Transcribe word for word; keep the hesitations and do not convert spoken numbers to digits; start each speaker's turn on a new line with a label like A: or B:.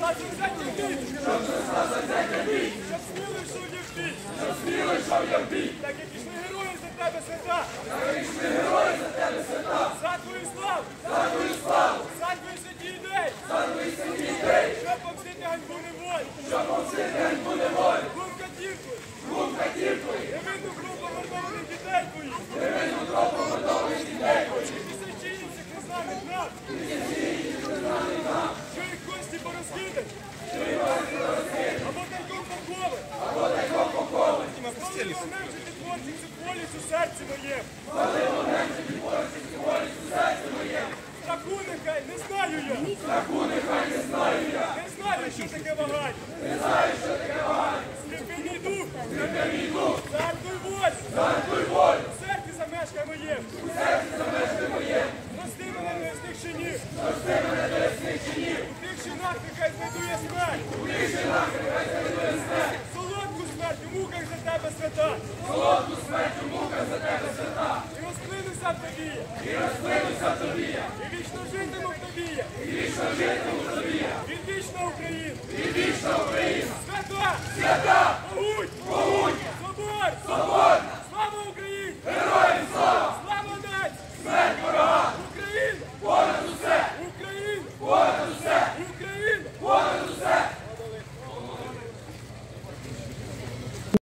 A: Щоб зросла серця бій, щоб сміло йшов я в бій, щоб сміло йшов я в бій, так як ішли герої за тебе свята, так як ішли герої за тебе свята, за твою славу, за твою славу, за твої святі ідеї, за твої святі ідеї, щоб помстити ганьбу неволі, щоб помстити ганьбу неволі, глум катівкою, глум катівкою, невинну кров помордованих дітей твоїх, невинну кров помордованих дітей твоїх, і тисячі інших незнаних нам, тисячі інших незнаних нам, що їх кості порозкидані, або тайком покови, або тайком покови. Спали вогнем жити творчість у поліс у серці моєму. Спали вогнем жити творчість у поліс у серці моєму. Страху нехай не знаю я. Страху нехай не знаю я. Не знаю, що таке вагання. Не знаю, що таке вагання. Скріпи мій дух. Скріпи мій дух. Зартуй волю. Зартуй волю. У серці замешкай моєму. У серці замешкай моєму. Прости мене до ясних чинів. Прости мене до ясних чинів. У тих чинах нехай знайду я смерть. У тих чинах нехай знайду я смерть. Солодку смерть у муках за тебе свята. Солодку смерть у муках за тебе свята. І розплинуся в тобі. І розплинуся в тобі. І вічно житиму в тобі. І вічно житиму в тобі. І вічна Україна. І вічна Україна.